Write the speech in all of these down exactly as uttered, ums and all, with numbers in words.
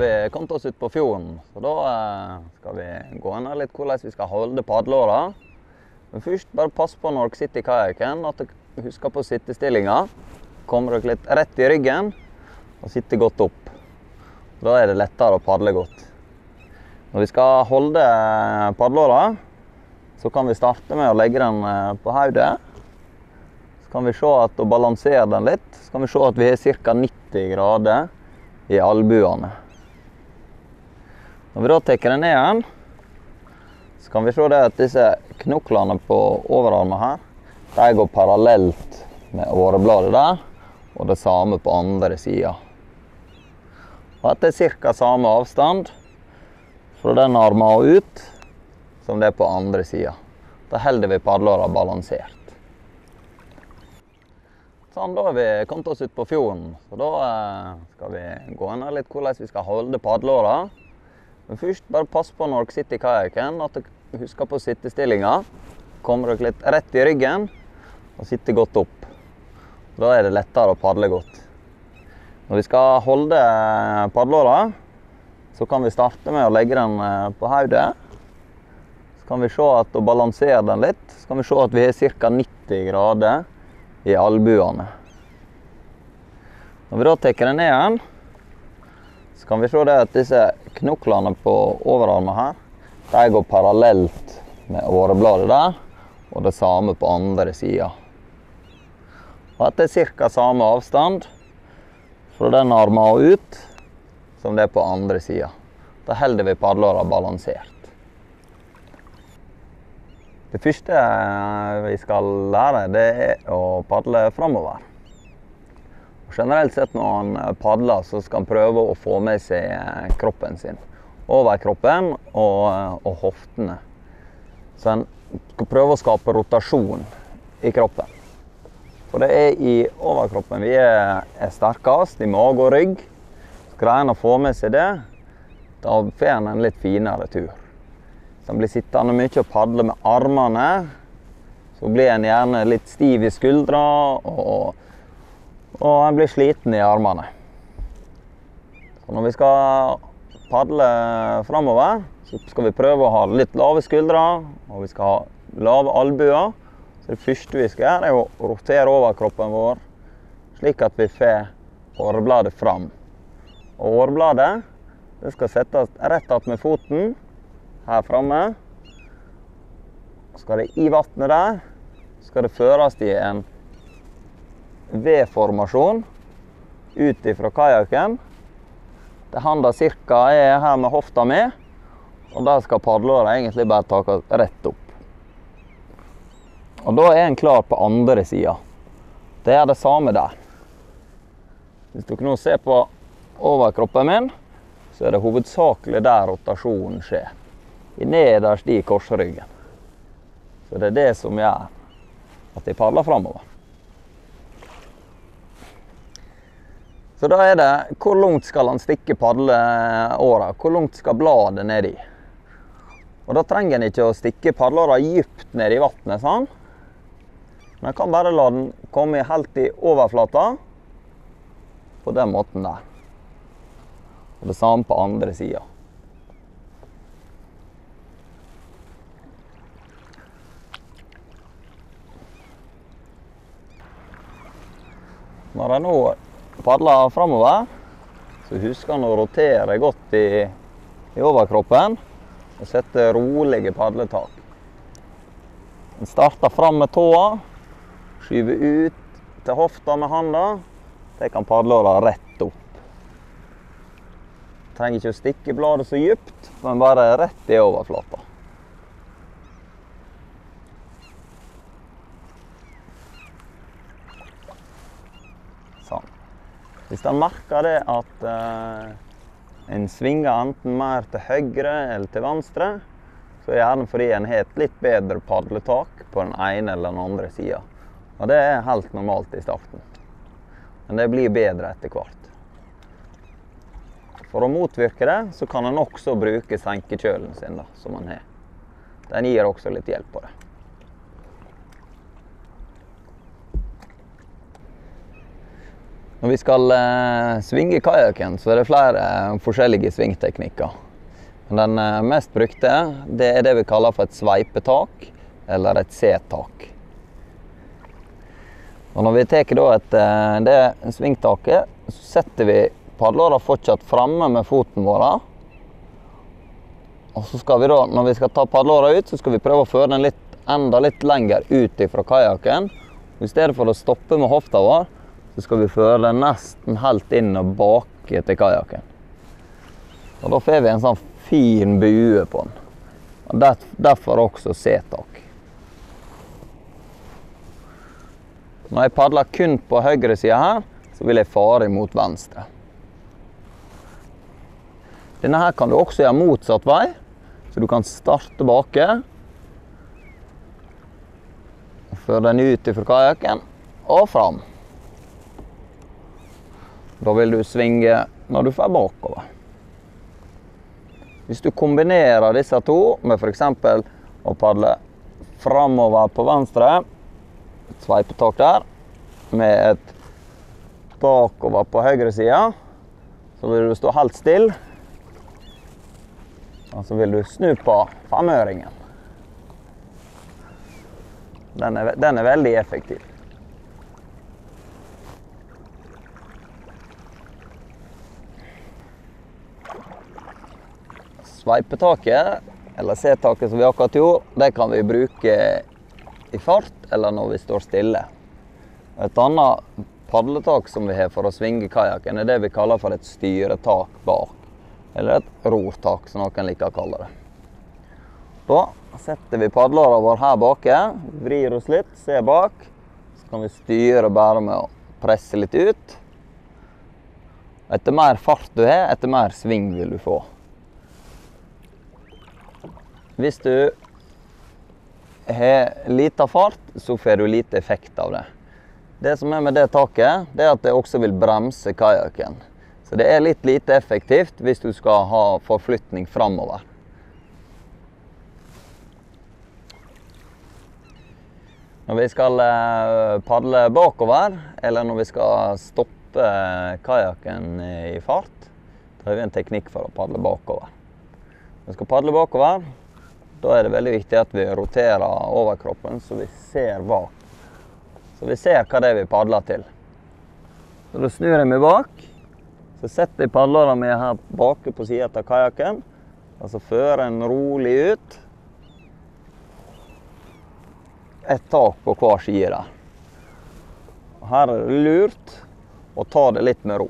vi kommet oss ut på fjorden, så da eh, skal vi gå inn litt hvordan vi skal holde padlåra. Men først bare pass på når dere sitter i kajaken, at dere husker på sittestillinga. Kommer dere litt rett i ryggen og sitter godt opp. Da er det lettere å padle godt. Når vi skal holde padlåra, så kan vi starte med å legge den på hodet. Så kan vi se at å balansere den litt, så kan vi se at vi har ca nitti grader i albuene. Når vi da tar den ned igjen, så kan vi se det at disse knoklene på overarmen her, de går parallelt med årebladet der, og det samme på andre siden. Og dette er ca samme avstand fra den armen og ut, som det er på andre siden. Da holder vi padlåra balansert. Sånn, da har vi kommet oss ut på fjorden, så da eh, skal vi gå inn litt hvordan vi skal holde padlåra. Men først bare pass på når dere sitter i kajaken, at dere husker på sittestillinga. Kommer dere litt rett i ryggen og sitter godt opp. Da er det lettere å padle godt. Når vi skal holde padlåra, så kan vi starte med å legge den på hodet. Så kan vi se at å balansere den litt, så kan vi se at vi har ca nitti grader i albuene. Når vi da tar den ned igjen, så kan vi se det at disse knoklene på overarmen her, de går parallelt med årebladet der, og det samme på andre siden. Og dette er ca samme avstand fra den armen og ut, som det er på andre siden. Da holder vi padlåra balansert. Det første vi skal lære, det er å padle fremover. Generelt sett når han padler, så skal han prøve å få med seg kroppen sin. Overkroppen og, og hoftene. Så han skal prøve å skape rotasjon i kroppen. For det er i overkroppen vi er, er sterkest, i mage og rygg. Så greier han å få med seg det, da får han en litt finere tur. Så han blir sittende mye og padle med armene, så blir han gjerne litt stiv i skuldra, og, og han blir sliten i armene. Så når vi skal padle fremover, så skal vi prøve å ha litt lave skuldre, og vi skal ha lave albuer. Så det første vi skal gjøre er å rotere overkroppen vår, slik at vi får årebladet fram. Og årebladet det skal settes rett att med foten, her framme. Skal det i vattnet der, skal det føres i en V-formasjon ut ifra kajaken. Det handa cirka er her med hofta med, og der skal padlåra egentlig bare takes rett opp. Og da er en klar på andre siden. Det er det samme der. Hvis dere nå ser på overkroppen min, så er det hovedsakelig der rotasjonen skjer. I nederst i korsryggen. Så det er det som gjør at jeg padler fremover. Så da er det, hvor langt skal han stikke padleåra? Hvor langt skal bladet ned i? Og da trenger han ikke å stikke padleåra djupt ned i vattnet, sånn. Men jeg kan bare la den komme helt i overflata, på den måten der. Og det samme på andre siden. Når jeg nå padler fremover, så husker han å rotere godt i, i overkroppen og sette rolige padletak. Han starter fram med tåa, skyver ut til hofta med handa, det kan padlåra rett opp. Trenger ikke å stikke bladet så djupt, men bare rett i overflata. Sånn. Hvis han merker det at eh, en svinger enten mer til høyre eller til venstre, så er det gjerne fordi en har et litt bedre padletak på den ene eller den andre siden. Og det er helt normalt i starten. Men det blir bedre etter hvert. For å motvirke det, så kan en også bruke senkekjølen sin da, som en har. Den gir også litt hjelp på det. Når vi skal eh, svinge kajakken, så er det flere eh, forskjellige svingteknikker. Men den eh, mest brukte, det er det vi kaller for et sveipetak, eller et C-tak. Og når vi tar da et, eh, det svingtaket, så setter vi padlåra fortsatt fremme med foten vår. Og så skal vi da, når vi skal ta padlåra ut, så skal vi prøve å føre den litt, enda litt lenger ut fra kajakken. I stedet for å stoppe med hofta vår, så skal vi føre den nesten helt inn og bak til kajakken. Og da får vi en sånn fin bue på den. Og der, derfor også C-tak. Når jeg padler kun på høyre siden her, så vil jeg fare mot venstre. Denne her kan du også gjøre motsatt vei, så du kan starte bake. Og føre den ut fra kajakken og fram. Da vil du svinge når du får bakover. Hvis du kombinerer disse to med for eksempel å padle framover på venstre, et sveipetak der, med et bakover på høyre siden, så vil du stå helt stille, og så vil du snu på femøringen. Den er, den er veldig effektiv. Sveipetaket, eller C-taket som vi akkurat gjorde, det kan vi bruke i fart eller når vi står stille. Et annet padletak som vi har for å svinge kajakken er det vi kaller for et styretak bak, eller et rortak som noen liker å kalle det. Da setter vi padlåra vår her bake, vrir oss litt, ser bak, så kan vi styre bare med å presse litt ut. Etter mer fart du har, etter mer sving vil du få. Hvis du har lite fart, så får du lite effekt av det. Det som er med det taket, det er at det også vil bremse kajakken. Så det er litt lite effektivt hvis du skal ha forflytning fremover. Når vi skal padle bakover, eller når vi skal stoppe kajakken i fart, da har vi en teknikk for å padle bakover. Når vi skal padle bakover, da er det veldig viktig at vi roterer overkroppen så vi ser bak. Så vi ser hva det er vi padler til. Så da snur jeg meg bak, så setter jeg padlåra mi her bak på siden av kajakken, og så fører den rolig ut. Et tak på hver side der. Og her er det lurt å ta det litt med ro.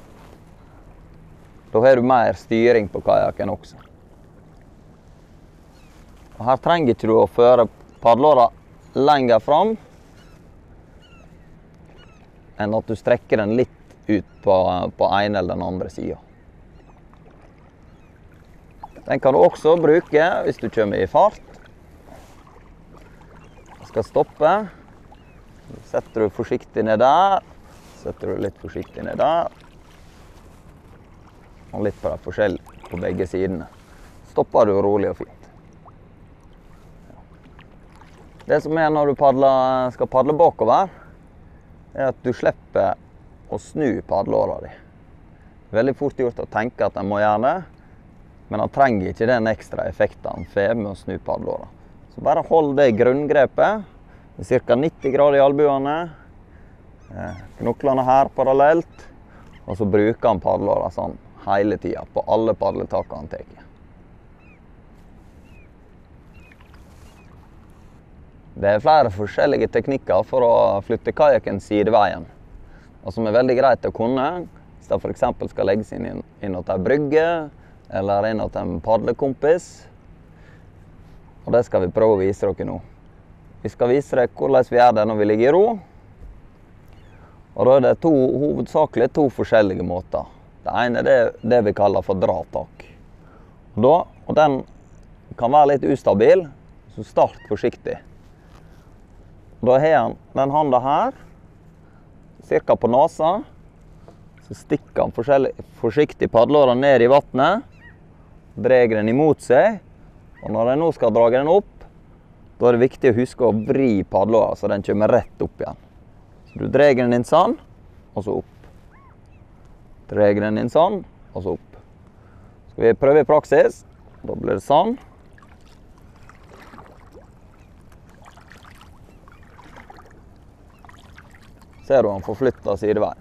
Da har du mer styring på kajakken også. Og her trenger ikke du å føre padlåra lenger fram enn at du strekker den litt ut på, på en eller den andre siden. Den kan du også bruke hvis du kommer i fart. Du skal stoppe. Setter du forsiktig ned der. Setter du litt forsiktig ned der. Og litt på det forskjellige på begge sidene. Stopper du rolig og fint. Det som er når du padler, skal padle bakover, er at du slipper å snu padlåra di. Det er veldig fort gjort å tenke at en må gjøre det, men han trenger ikke den ekstra effekten han får med å snu padlåra. Så bare hold det grunngrepet, ca nitti grader i albuene, knoklene her parallelt, og så bruker han padlåra sånn hele tiden på alle padletakene han tar. Det er flere forskjellige teknikker for å flytte kajakken sideveien, og som er veldig greit å kunne, hvis det for eksempel skal legges inn inn til en brygge, eller inn til en padlekompis. Og det skal vi prøve å vise dere nå. Vi skal vise dere hvordan vi gjør det når vi ligger i ro. Og da er det to, hovedsakelig to forskjellige måter. Det ene er det, det vi kaller for dratak. Og, da, og den kan være litt ustabil, så start forsiktig. Da har han den handa her, cirka på nasa, så stikker han forsiktig padlåra ned i vattnet, drar den imot seg, og når jeg nå skal dra den opp, da er det viktig å huske å vri padlåra så den kommer rett opp igjen. Så du drar den inn sånn, og så opp. Drar den inn sånn, og så opp. Skal vi prøve i praksis. Da blir det sånn. Ser du han får flyttet sideveien.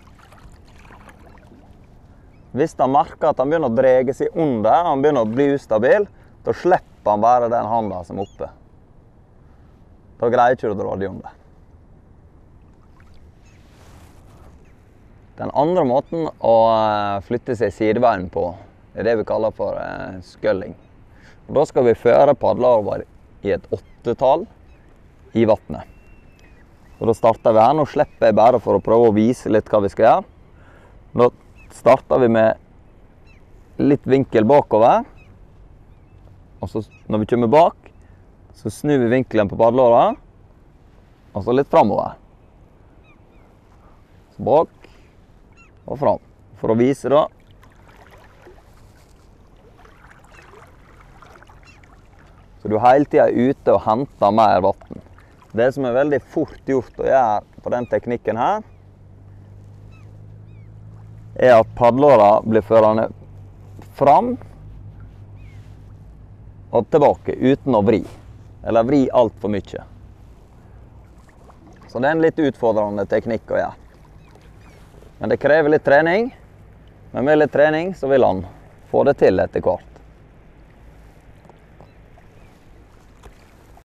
Hvis han merker at han begynner å drege seg under, han begynner å bli ustabil, da slipper han bare den handa som er oppe. Da greier ikke du å dra det under. Den andre måten å flytte seg sideveien på, er det vi kaller for eh, sculling. Og da skal vi føre padler over i et åttetall i vattnet. Og da starter vi her. Nå slipper jeg bare for å prøve å vise litt hva vi skal gjøre. Da starter vi med litt vinkel bakover. Og så når vi kommer bak, så snur vi vinkelen på padlåret. Og så litt fremover. Så bak og frem. For å vise da. Så du hele tiden er ute og henter mer vatten. Det som er veldig fort gjort å gjøre på den teknikken her, er at padlåret blir førende fram og tilbake uten å vri. Eller vri alt for mye. Så det er en litt utfordrende teknikk å gjøre. Men det krever litt trening. Men med litt trening så vil han få det til etter hvert.